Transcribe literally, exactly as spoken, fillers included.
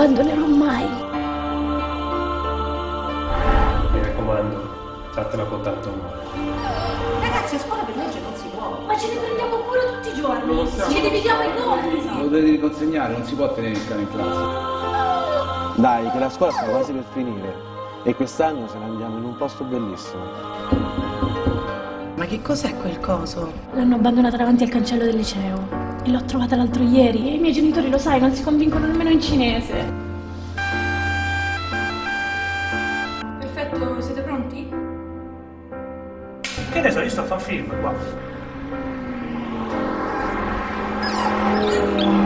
abbandonerò mai. Mi raccomando, fatela con tanto amore. Ragazzi, a scuola per legge non si può. Ma ce ne prendiamo cura tutti i giorni. Ci dividiamo i compiti. Lo dovete riconsegnare, non si può tenere il cane in classe. Dai, che la scuola sta quasi per finire e quest'anno se ne andiamo in un posto bellissimo. Ma che cos'è quel coso? L'hanno abbandonata davanti al cancello del liceo. E l'ho trovata l'altro ieri e i miei genitori, lo sai, non si convincono nemmeno in cinese. Perfetto, siete pronti? Che ne so, io sto a fare film qua.